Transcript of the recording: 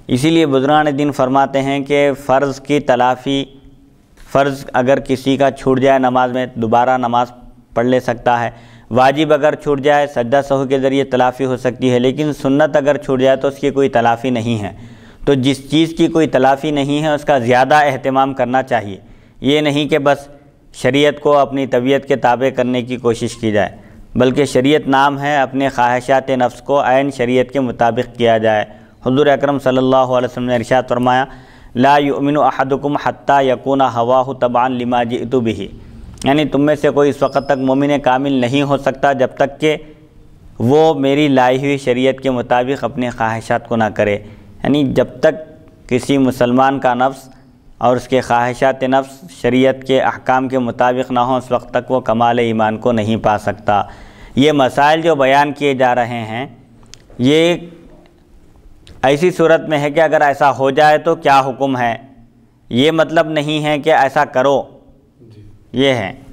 اسی لیے بزرگان دین فرماتے ہیں کہ فرض کی تلافی، فرض اگر کسی کا چھوٹ جائے نماز میں دوبارہ نماز پڑھ لے سکتا ہے، واجب اگر چھوٹ جائے سجدہ سہو کے ذریعے تلافی ہو سکتی ہے، لیکن سنت اگر چھوٹ جائے تو اس کی کوئی تلافی نہیں ہے۔ تو جس چیز کی کوئی تلافی نہیں ہے اس کا زیادہ اہتمام کرنا چاہیے، یہ نہیں کہ بس شریعت کو اپنی طبیعت کے تابع کرنے کی کوشش کی جائے، بلکہ شریعت نام ہے اپنے خواہشات نفس کو عین شریعت کے مطابق کیا جائے۔ حضور اکرم صلی اللہ علیہ وسلم نے ارشاد فرمایا لا یؤمن احدکم حتی یکون ہواہ تبعا لما جئت بہ، یعنی تم میں سے کوئی اس وقت تک مومن کامل نہیں ہو سکتا جب تک کہ وہ میری لائی ہوئی شریعت کے مطابق اپنے خواہشات کو نہ کرے، یعنی جب تک کسی مسلمان کا نفس اور اس کے خواہشات نفس شریعت کے احکام کے مطابق نہ ہوں اس وقت تک وہ کمال ایمان کو نہیں پا سکتا۔ یہ مسائل جو بیان کیے جا رہے ہیں یہ ایسی صورت میں ہے کہ اگر ایسا ہو جائے تو کیا حکم ہے، یہ مطلب نہیں ہے کہ ایسا کرو، یہ ہے۔